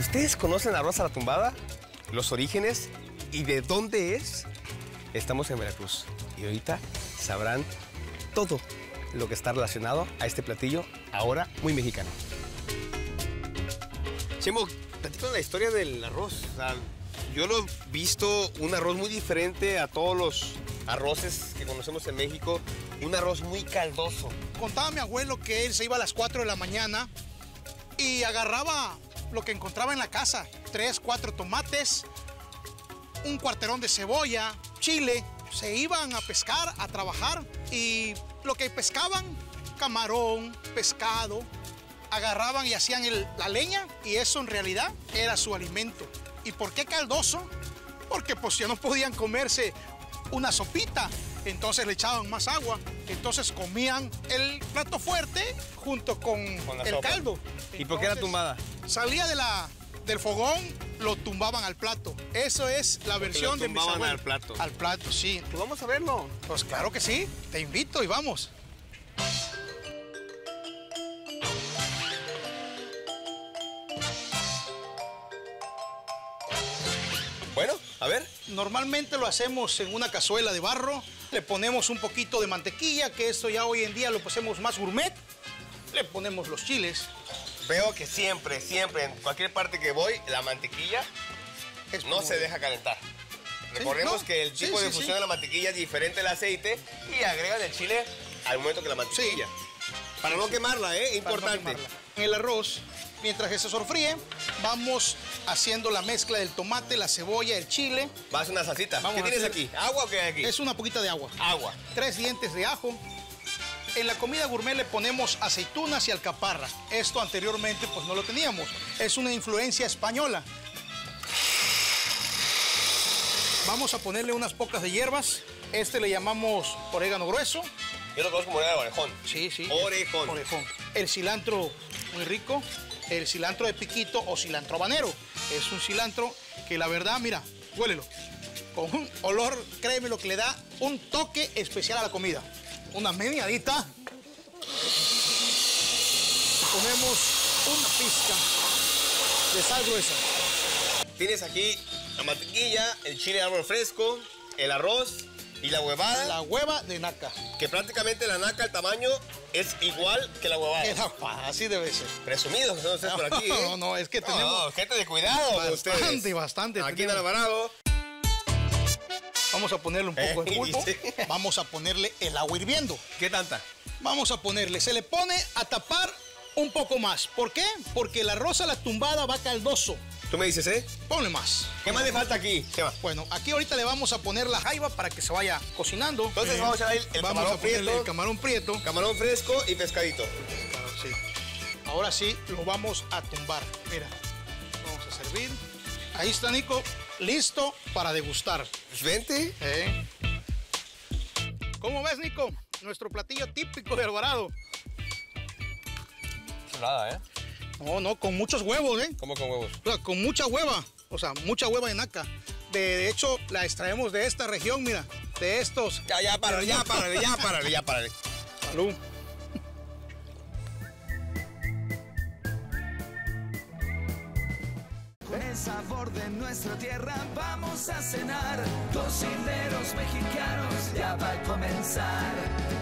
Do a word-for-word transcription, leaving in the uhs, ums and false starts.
¿Ustedes conocen arroz a la tumbada? ¿Los orígenes? ¿Y de dónde es? Estamos en Veracruz y ahorita sabrán todo lo que está relacionado a este platillo, ahora muy mexicano. Chemo, platícanos la historia del arroz. O sea, yo lo he visto un arroz muy diferente a todos los arroces que conocemos en México. Un arroz muy caldoso. Contaba mi abuelo que él se iba a las cuatro de la mañana y agarraba lo que encontraba en la casa. Tres, cuatro tomates, un cuarterón de cebolla, chile. Se iban a pescar, a trabajar y lo que pescaban, camarón, pescado, agarraban y hacían el, la leña y eso en realidad era su alimento. ¿Y por qué caldoso? Porque pues ya no podían comerse una sopita, entonces le echaban más agua, entonces comían el plato fuerte junto con, con el sopa. caldo. ¿Y por qué era tumbada? Salía de la, del fogón, lo tumbaban al plato. Eso es la versión de mis abuelos. Lo tumbaban al plato. Al plato, sí. Pues vamos a verlo. Pues claro que sí, te invito y vamos. Bueno, a ver. Normalmente lo hacemos en una cazuela de barro, le ponemos un poquito de mantequilla, que esto ya hoy en día lo hacemos más gourmet, le ponemos los chiles. Veo que siempre, siempre, en cualquier parte que voy, la mantequilla Es no como- se deja calentar. Recordemos no, que el sí, tipo de sí, fusión sí. de la mantequilla es diferente al aceite y agregan el chile al momento que la mantequilla. Para no quemarla, ¿eh? para no Importante. quemarla. En el arroz, mientras que se sofríe, vamos haciendo la mezcla del tomate, la cebolla, el chile. Va a hacer una salsita. Vamos ¿Qué a tienes hacer- aquí? ¿Agua o qué hay aquí? Es una poquita de agua. Agua. Tres dientes de ajo. En la comida gourmet le ponemos aceitunas y alcaparra. Esto anteriormente pues no lo teníamos. Es una influencia española. Vamos a ponerle unas pocas de hierbas. Este le llamamos orégano grueso. Yo lo conozco como el orejón. Sí, sí. Orejón. Orejón. El cilantro muy rico. El cilantro de piquito o cilantro habanero. Es un cilantro que la verdad, mira, huélelo. Con un olor, créeme, lo que le da un toque especial a la comida. Una meneadita. Ponemos una pizca de sal gruesa. Tienes aquí la mantequilla, el chile de árbol fresco, el arroz y la huevada. La hueva de naca. Que prácticamente la naca, el tamaño es igual que la huevada. Era- Así debe ser. Presumidos que son ustedes por aquí, ¿eh? No, no, es que tenemos No, gente de cuidado con ustedes. bastante, bastante. Aquí en tenemos. Alvarado. Vamos a ponerle un poco de Eh, pulpo. sí. Vamos a ponerle el agua hirviendo. ¿Qué tanta? Vamos a ponerle, se le pone a tapar un poco más. ¿Por qué? Porque el arroz a la tumbada va caldoso. Tú me dices, ¿eh? Ponle más. ¿Qué más le falta aquí? ¿Qué más? Bueno, aquí ahorita le vamos a poner la jaiba para que se vaya cocinando. Entonces Eh, vamos a ver el vamos camarón a ponerle prieto. el camarón prieto. Camarón fresco y pescadito. Claro, sí. Ahora sí lo vamos a tumbar. Mira, vamos a servir. Ahí está, Nico, listo para degustar. Pues vente. ¿Eh? ¿Cómo ves, Nico? Nuestro platillo típico de Alvarado. Nada, ¿eh? No, no, con muchos huevos, ¿eh? ¿Cómo con huevos? O sea, con mucha hueva. O sea, mucha hueva de naca. De, de hecho, la extraemos de esta región, mira. De estos. Ya, ya, párale, ya, párale, ya, párale, ya, párale. Salud. Con el sabor de nuestra tierra vamos a cenar. Cocineros mexicanos, ya va a comenzar.